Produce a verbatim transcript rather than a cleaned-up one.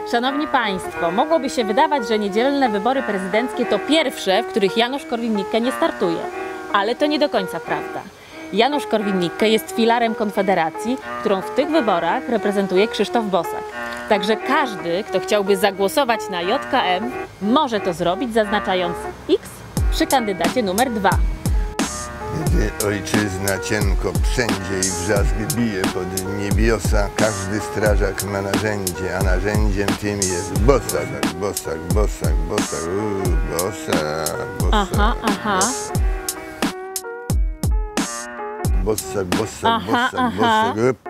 Szanowni Państwo, mogłoby się wydawać, że niedzielne wybory prezydenckie to pierwsze, w których Janusz Korwin-Mikke nie startuje. Ale to nie do końca prawda. Janusz Korwin-Mikke jest filarem Konfederacji, którą w tych wyborach reprezentuje Krzysztof Bosak. Także każdy, kto chciałby zagłosować na J K M, może to zrobić, zaznaczając X przy kandydacie numer dwa. Gdy ojczyzna cienko wszędzie i wrzask bije pod niebiosa, każdy strażak ma narzędzie, a narzędziem tym jest Bosak, Bosak, Bosak, Bosak, uuu, Bosak, Bosak. Aha, aha. Bosak, Bosak, Aha, Bosak, aha. Bosak,